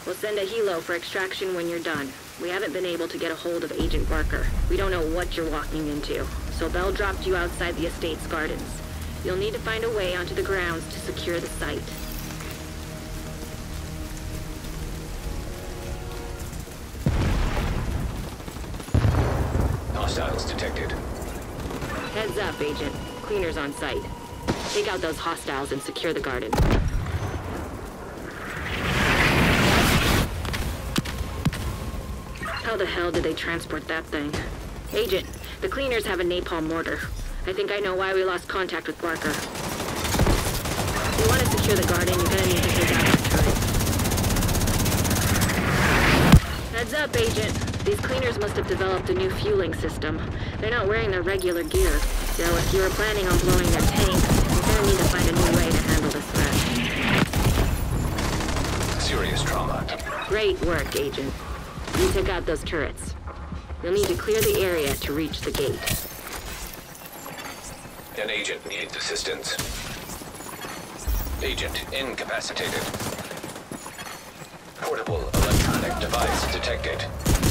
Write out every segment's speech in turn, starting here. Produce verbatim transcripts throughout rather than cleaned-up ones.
We'll send a helo for extraction when you're done. We haven't been able to get a hold of Agent Barker. We don't know what you're walking into, so Bell dropped you outside the estate's gardens. You'll need to find a way onto the grounds to secure the site. Hostiles detected. Heads up, Agent. Cleaners on site. Take out those hostiles and secure the garden. How the hell did they transport that thing? Agent, the cleaners have a napalm mortar. I think I know why we lost contact with Barker. If you want to secure the garden, you're gonna need to take out that turret. Heads up, Agent. These cleaners must have developed a new fueling system. They're not wearing their regular gear. So if you were planning on blowing their tank, you're gonna need to find a new way to handle this threat. Serious trauma. Great work, Agent. You took out those turrets. You'll need to clear the area to reach the gate. An agent needs assistance. Agent incapacitated. Portable electronic device detected.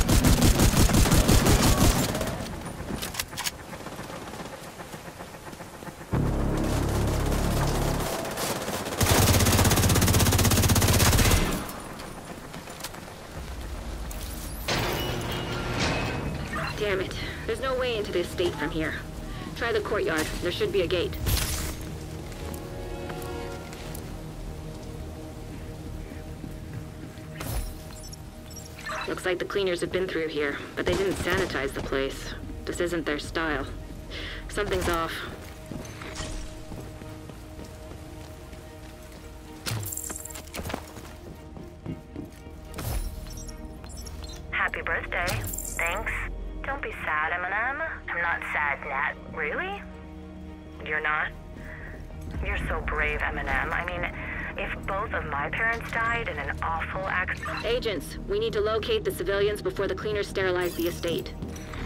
Damn it. There's no way into the estate from here. Try the courtyard. There should be a gate. Looks like the cleaners have been through here, but they didn't sanitize the place. This isn't their style. Something's off. Happy birthday. Thanks. Don't be sad, Eminem. I'm not sad, Nat. Really? You're not? You're so brave, Eminem. I mean, if both of my parents died in an awful accident... Agents, we need to locate the civilians before the cleaners sterilize the estate.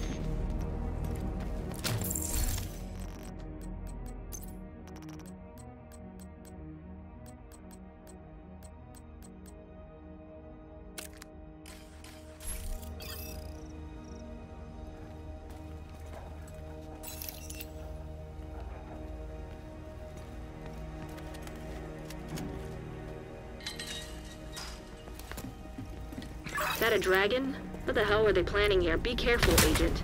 Is that a dragon? What the hell were they planning here? Be careful, Agent.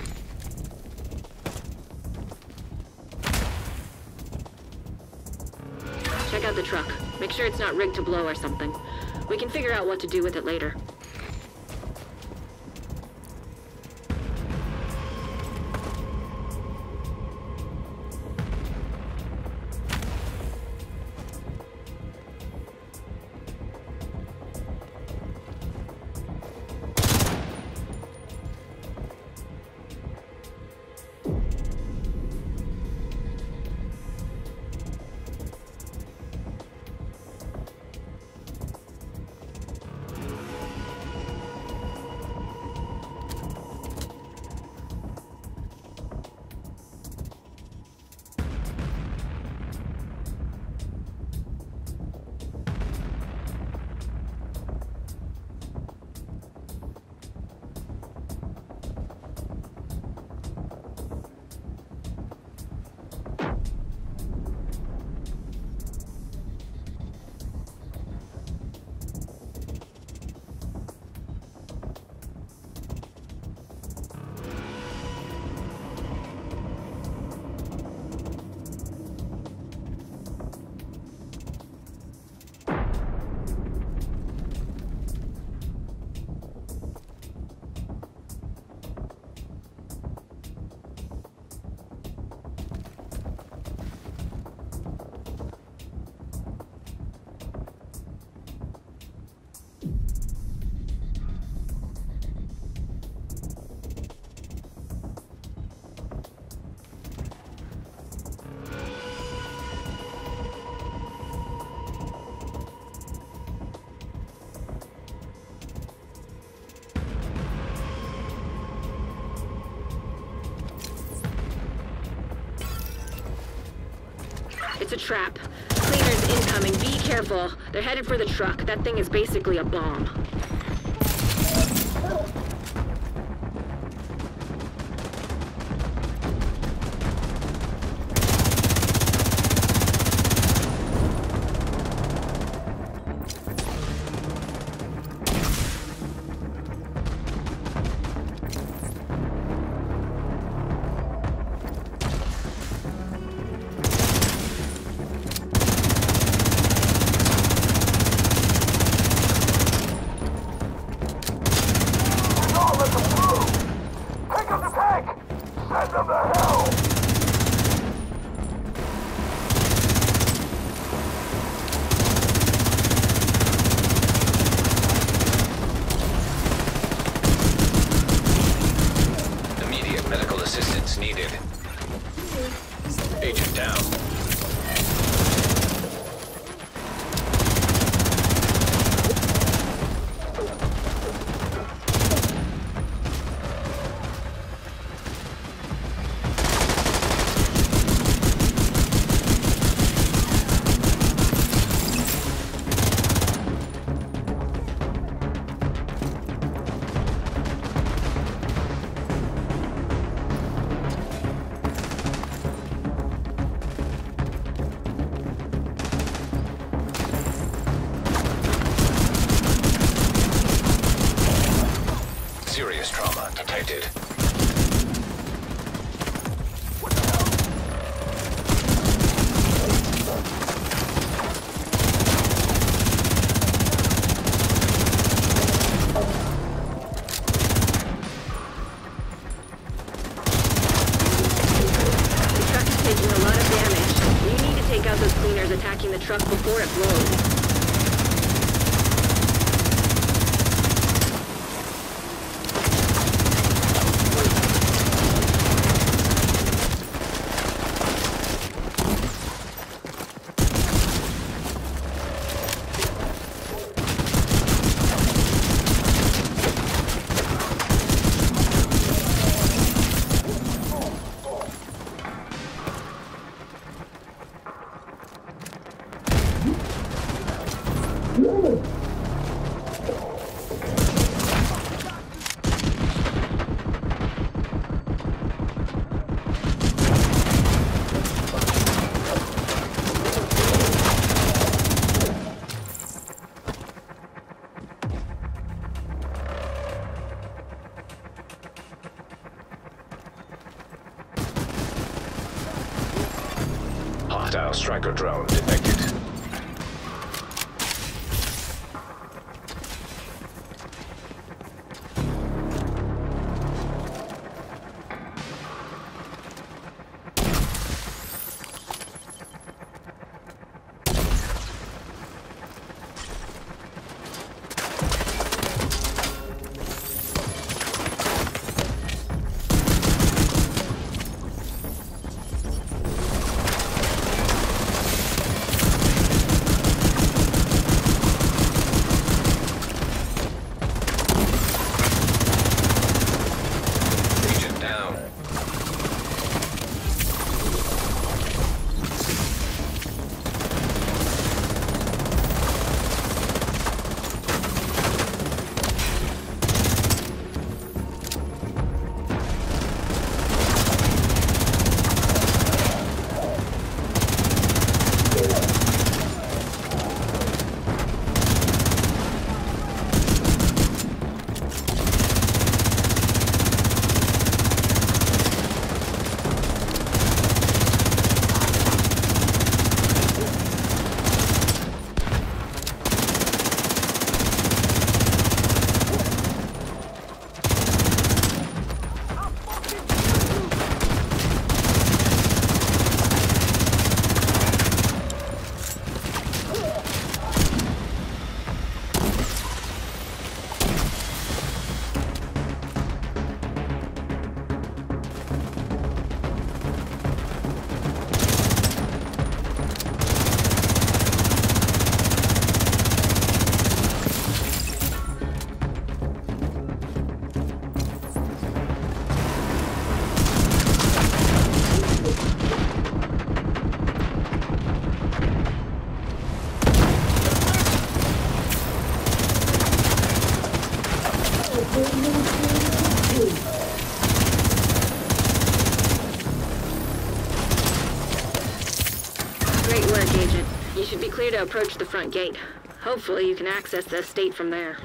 Check out the truck. Make sure it's not rigged to blow or something. We can figure out what to do with it later. It's a trap. Cleaners Scanners incoming. Be careful. They're headed for the truck. That thing is basically a bomb. Immediate medical assistance needed. Agent down. Serious trauma detected. Attacking the truck before it blows. Hostile striker drone detected. You should be clear to approach the front gate. Hopefully you can access the estate from there.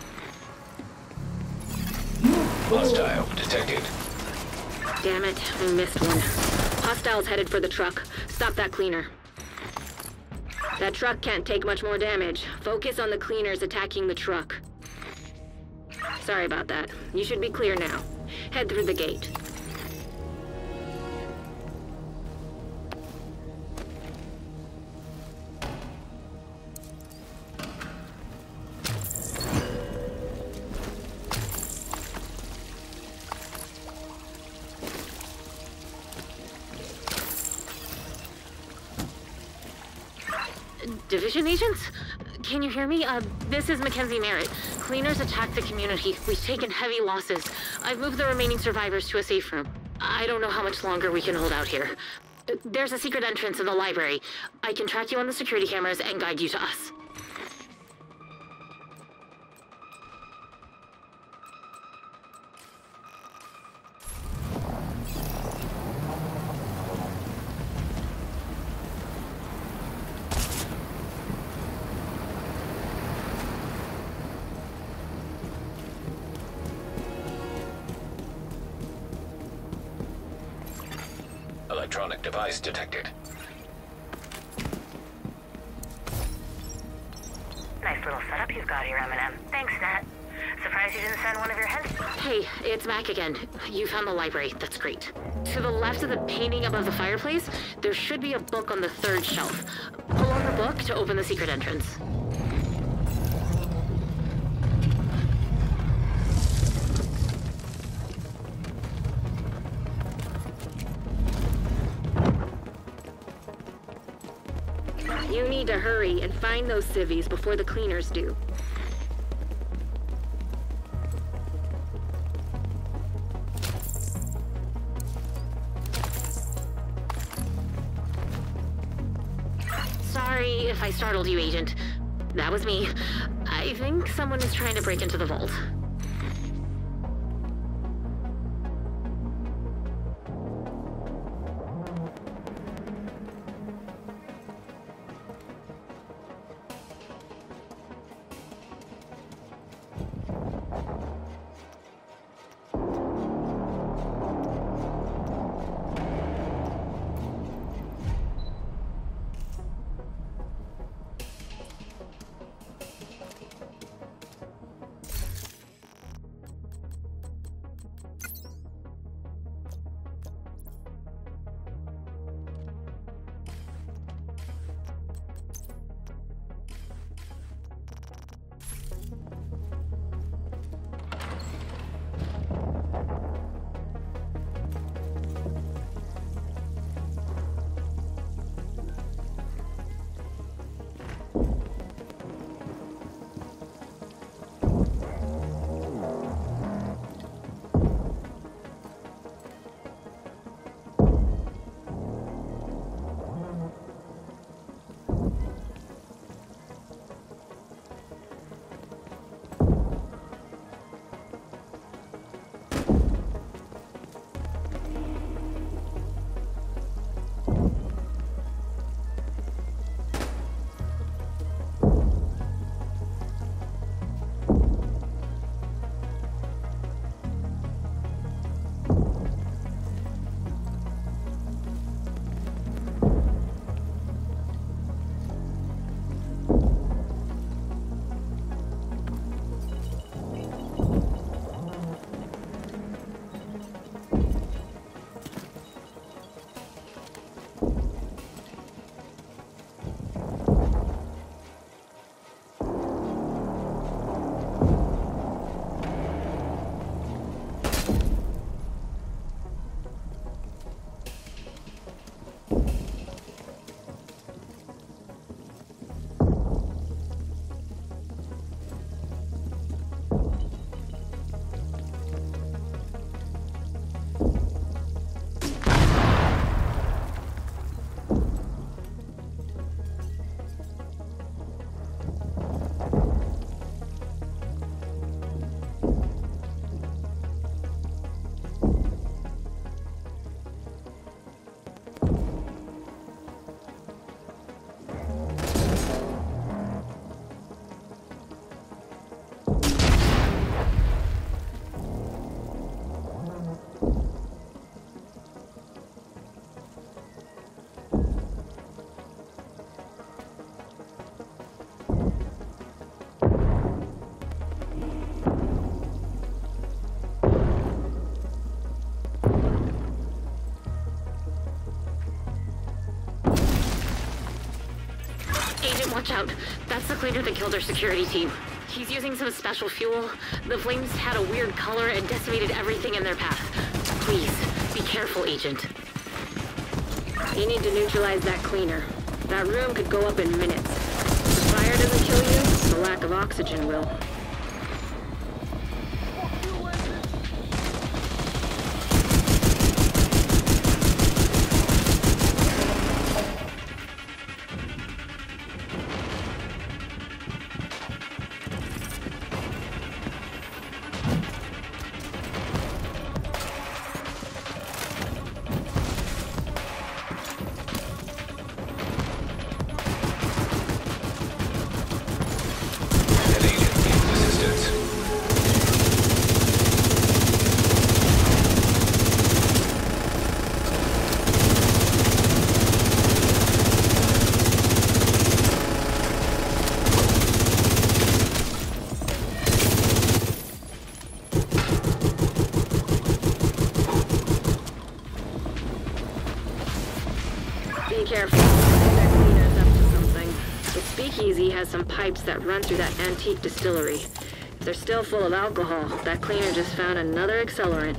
Hostile detected. Damn it, we missed one. Hostiles headed for the truck. Stop that cleaner. That truck can't take much more damage. Focus on the cleaners attacking the truck. Sorry about that. You should be clear now. Head through the gate. Division agents? Can you hear me? Uh, this is Mackenzie Merritt. Cleaners attacked the community. We've taken heavy losses. I've moved the remaining survivors to a safe room. I don't know how much longer we can hold out here. There's a secret entrance in the library. I can track you on the security cameras and guide you to us. Electronic device detected. Nice little setup you've got here, Eminem. Thanks, Nat. Surprised you didn't send one of your heads. Hey, it's Mac again. You found the library. That's great. To the left of the painting above the fireplace, there should be a book on the third shelf. Pull on the book to open the secret entrance. You need to hurry and find those civvies before the cleaners do. Sorry if I startled you, Agent. That was me. I think someone is trying to break into the vault. Agent, watch out. That's the cleaner that killed our security team. He's using some special fuel. The flames had a weird color and decimated everything in their path. Please, be careful, Agent. You need to neutralize that cleaner. That room could go up in minutes. If the fire doesn't kill you, the lack of oxygen will. Be careful. That cleaner's up to something. The speakeasy has some pipes that run through that antique distillery. If they're still full of alcohol, that cleaner just found another accelerant.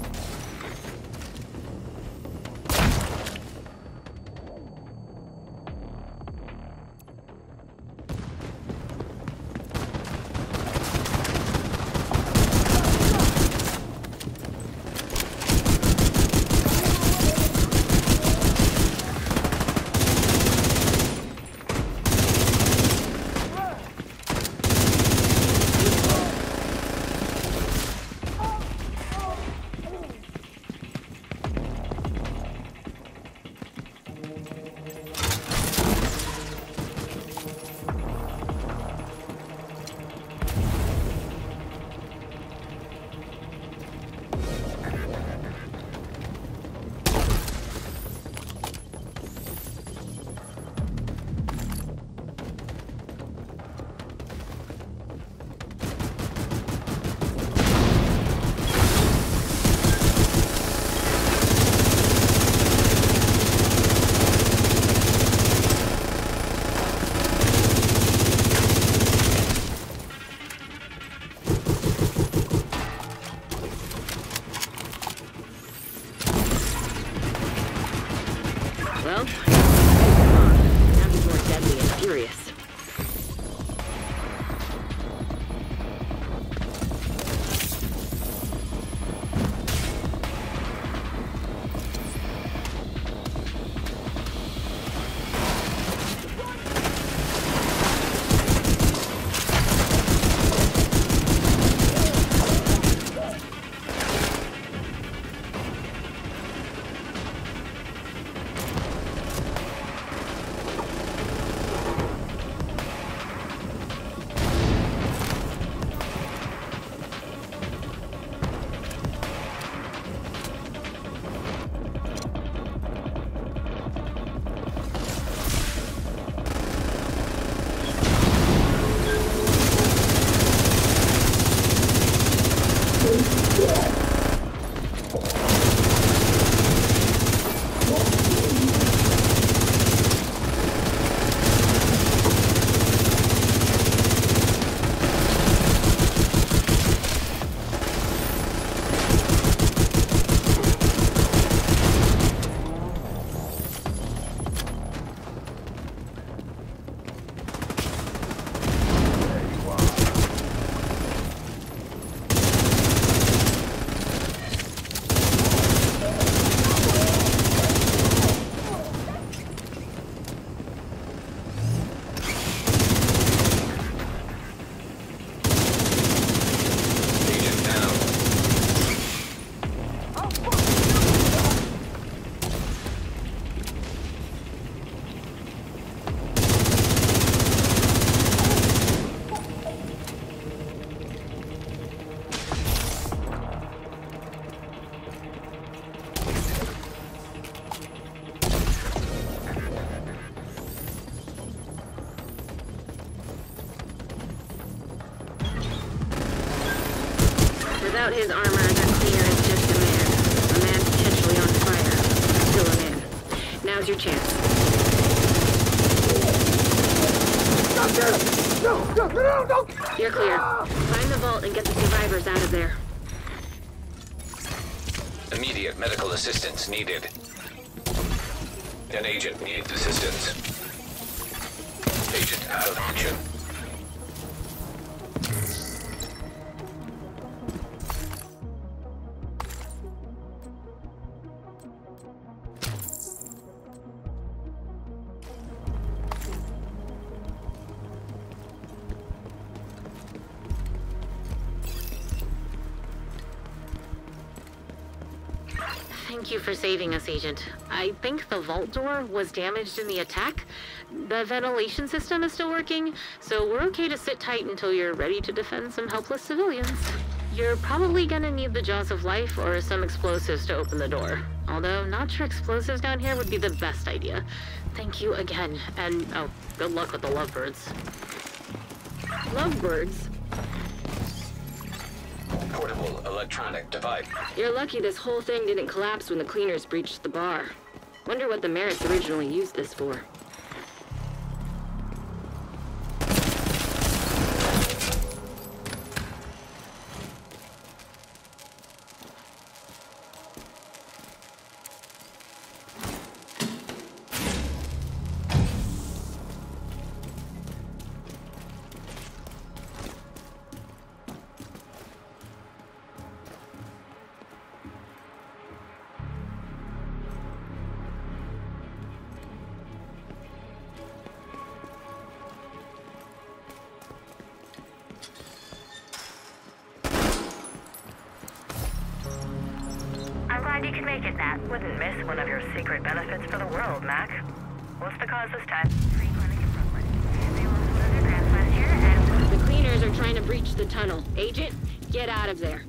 Well, now he's more deadly and furious. Without his armor, that cleaner is just a man. A man potentially on fire. Still a man. Now's your chance. No, no, no, no! You're clear. Find the vault and get the survivors out of there. Immediate medical assistance needed. An agent needs assistance. Agent out of action. Thank you for saving us, Agent. I think the vault door was damaged in the attack. The ventilation system is still working, so we're okay to sit tight until you're ready to defend some helpless civilians. You're probably gonna need the Jaws of Life or some explosives to open the door. Although, not sure explosives down here would be the best idea. Thank you again, and oh, good luck with the lovebirds. Lovebirds? Portable electronic device. You're lucky this whole thing didn't collapse when the cleaners breached the bar. Wonder what the Merits originally used this for. You can make it, Nat. Wouldn't miss one of your secret benefits for the world, Mac. What's the cause this time? Free clinic in Brooklyn. They lost one of their grants last year, and... The cleaners are trying to breach the tunnel. Agent, get out of there.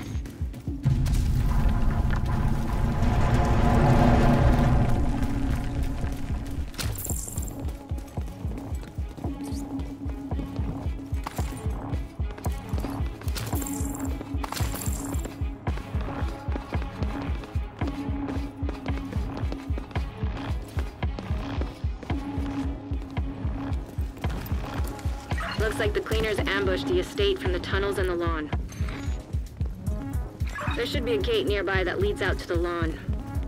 Looks like the cleaners ambushed the estate from the tunnels and the lawn. There should be a gate nearby that leads out to the lawn.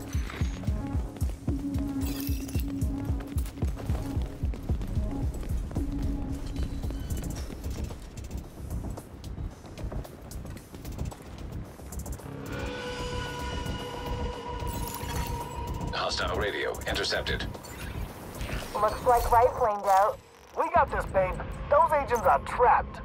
Hostile radio intercepted. Looks like right planed out. We got this, babe. Those agents are trapped.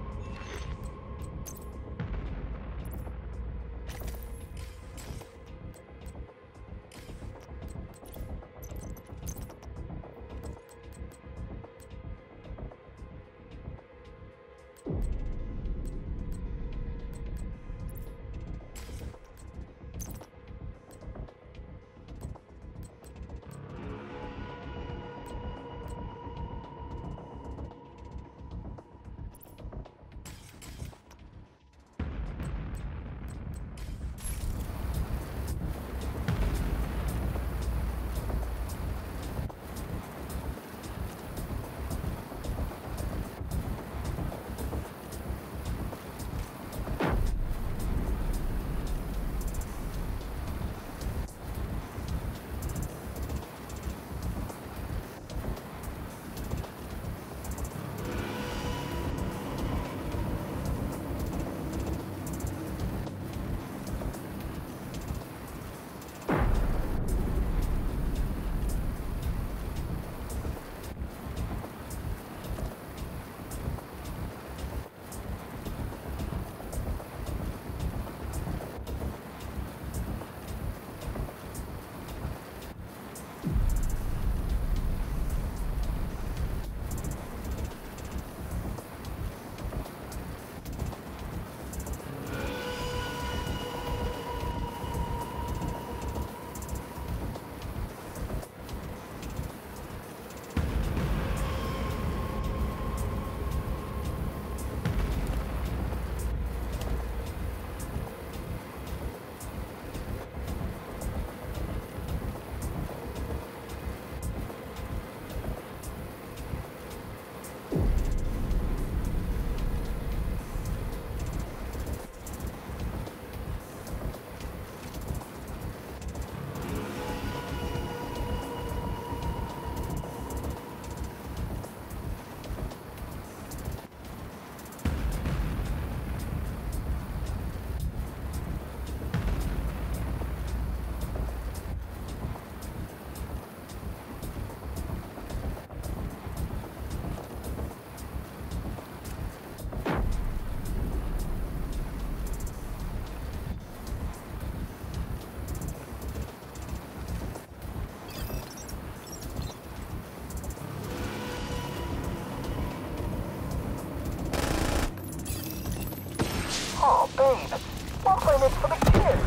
Oh, babe. We'll play this for the kids.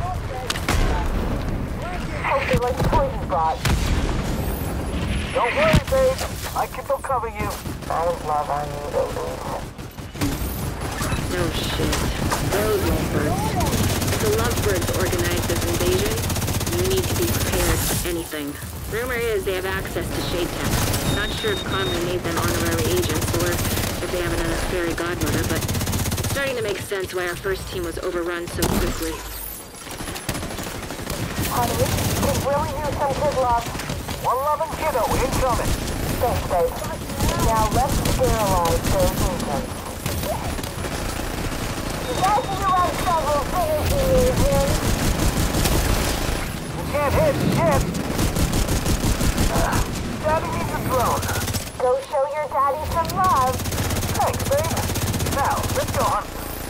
Hope they like the toys you brought. Don't worry, babe. My kid will cover you. I love on you, baby. No shit. Those lovebirds. If the lovebirds organize this invasion, you need to be prepared for anything. Rumor is they have access to Shade Tech. Not sure if Conley made them honorary agents or if they have another fairy godmother, but it's starting to make sense why our first team was overrun so quickly. Honey, could really use some kid love. One loving kiddo incoming. Thanks, babe. Now let's sterilize those agents. That's you have trouble finishing agents. You can't hit shit. Uh, Daddy needs a drone. Go show your daddy some love. Thanks, babe. Now, let's go hunt.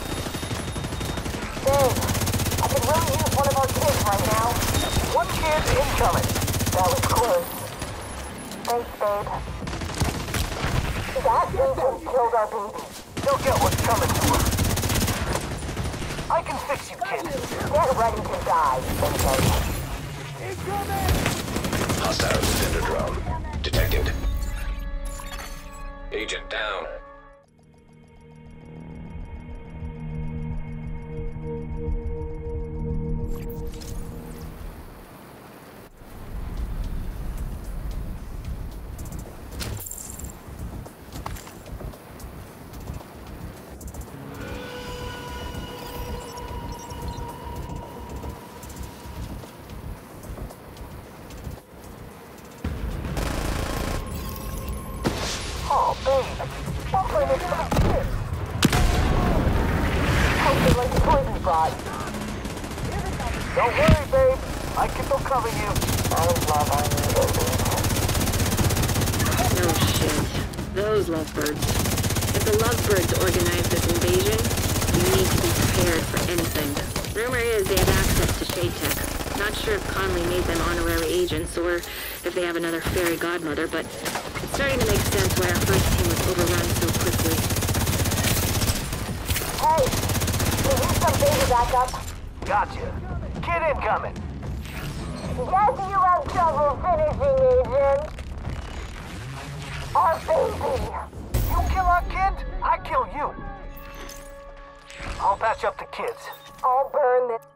Babe, I could really use one of our kids right now. One kid incoming. That was close. Thanks, babe. That agent killed our baby. He'll get what's coming to him. I can fix you, kid. Get ready to die, baby. Hostile defender drone detected. Agent down. Oh, babe. We'll play this for the kids. Hope they like the toys we brought. Don't worry, babe. My kid will cover you. I love on you, baby. No shit. Those lovebirds. If the lovebirds organize this invasion, you need to be prepared for anything. Rumor is they have access to Shade Tech. Not sure if Conley made them honorary agents or if they have another fairy godmother, but it's starting to make sense why our first team was overrun so quickly. Hey, we need some baby backup. Gotcha. Kid incoming. Guess you have trouble finishing, agent. Our baby. You kill our kid, I kill you. I'll patch up the kids. I'll burn this.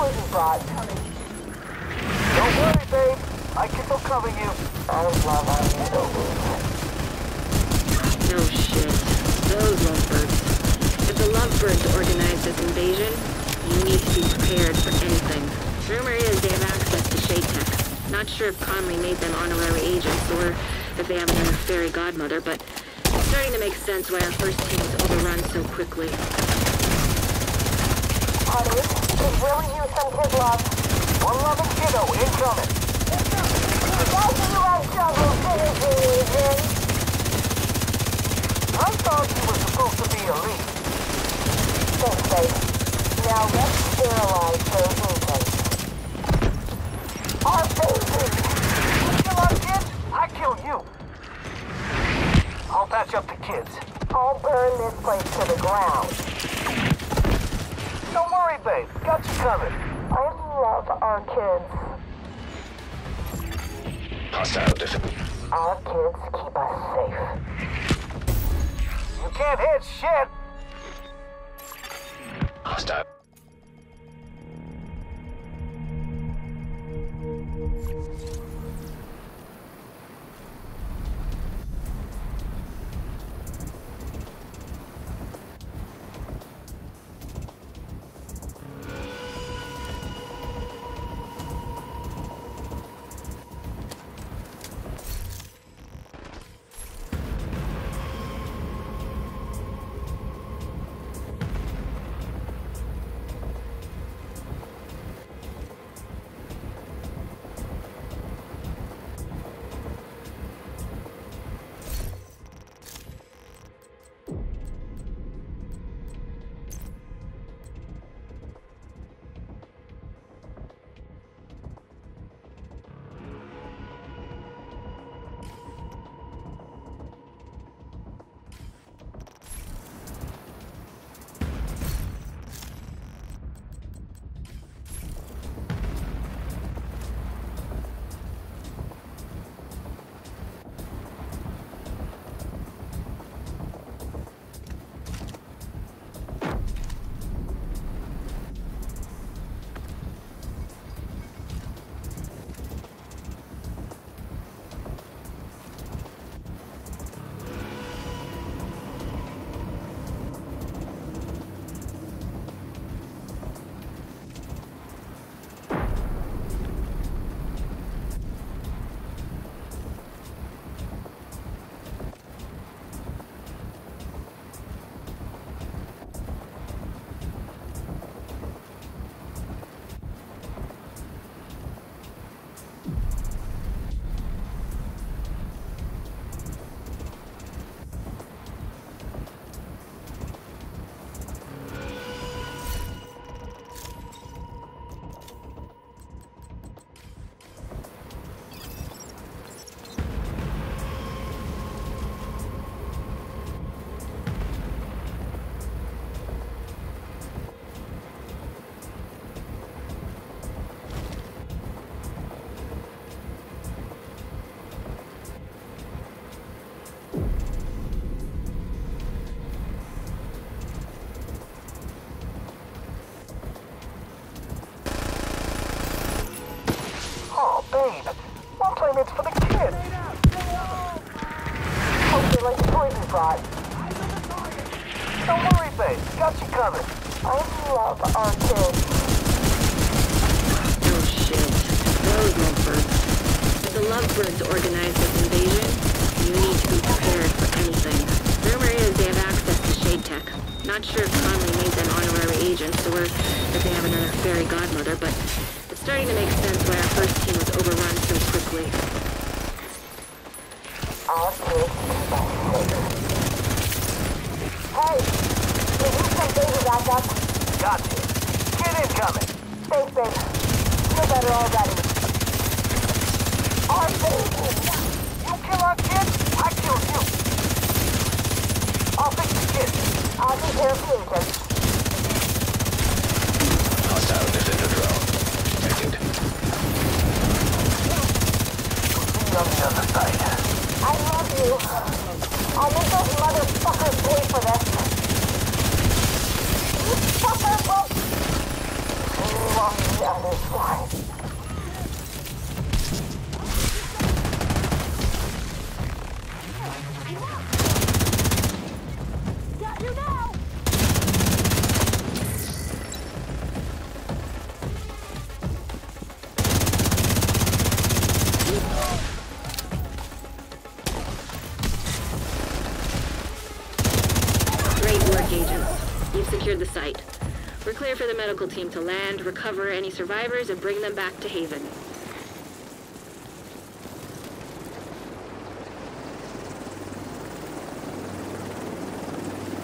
poison brought. Don't worry, babe. I can still cover you. I love our No shit. Those lovebirds. If the lovebirds organize this invasion, you need to be prepared for anything. Rumor is they have access to Shade Tech. Not sure if Conley made them honorary agents or if they have another fairy godmother, but it's starting to make sense why our first team was overrun so quickly. Honey, could really use some kid love. One loving kiddo incoming. Why do you have trouble finishing agent? I thought you were supposed to be elite. Thanks, babe. Now let's sterilize those agents. Our baby! You kill our kids, I kill you. I'll patch up the kids. I'll burn this place to the ground. Don't worry, babe. Got you covered. I love our kids. Hostile defense. Our kids keep us safe. You can't hit shit. Hostile. It's for the kids. Hope they like the poison brought. Don't worry, babe. Got you covered. I love our kids. Oh shit. Those lovebirds. If the lovebirds organize this invasion, you need to be prepared for anything. Rumor is they have access to Shade Tech. Not sure if Conley made them honorary agents or if they have another fairy godmother, but it's starting to make sense why our first team was overrun so quickly. Our kids keep us safe. Hey, can you send baby back up? Gotcha. Kid incoming. Thanks, babe. Feel better already. Our baby! You kill our kids, I kill you. I'll fix the kids. I'll take care of the agents. Hostile defender drone detected. See you on the other side. I love you. I'll make those motherfuckers pay for this. You fuckers will... along the other side. Got you now! Great work, agents. You've secured the site. We're clear for the medical team to land, recover any survivors, and bring them back to Haven.